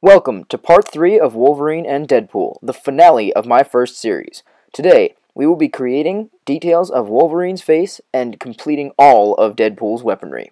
Welcome to part 3 of Wolverine and Deadpool, the finale of my first series. Today, we will be creating details of Wolverine's face and completing all of Deadpool's weaponry.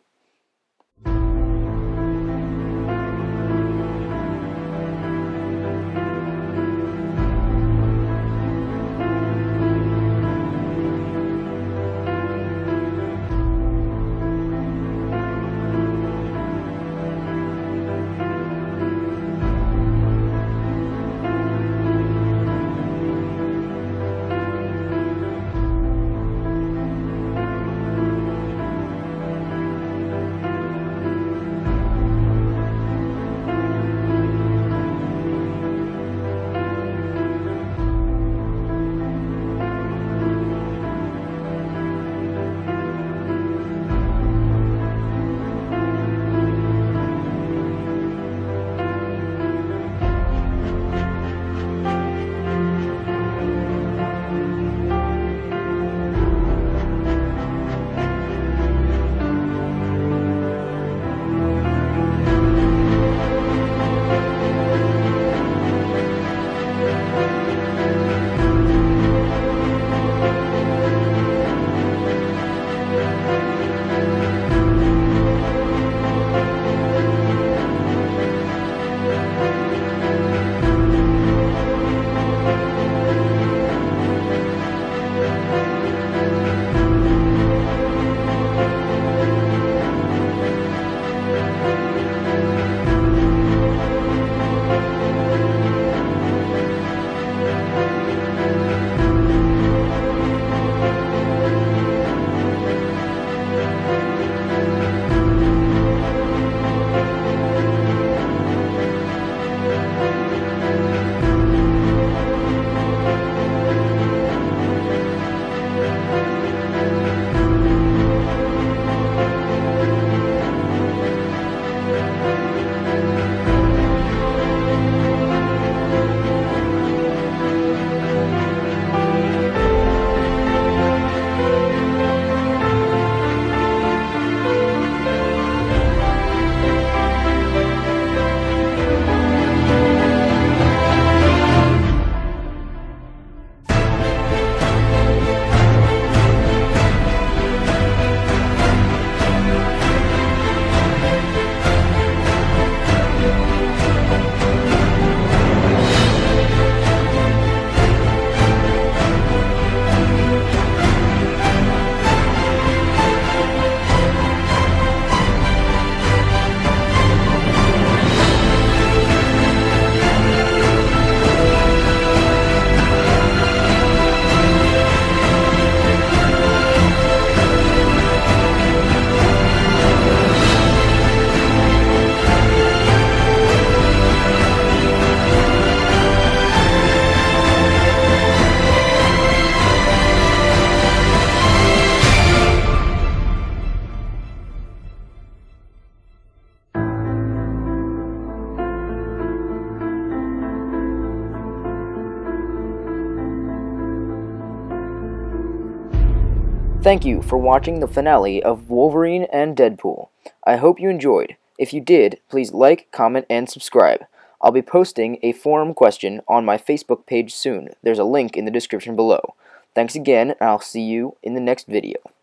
Thank you for watching the finale of Wolverine and Deadpool. I hope you enjoyed. If you did, please like, comment, and subscribe. I'll be posting a forum question on my Facebook page soon. There's a link in the description below. Thanks again, and I'll see you in the next video.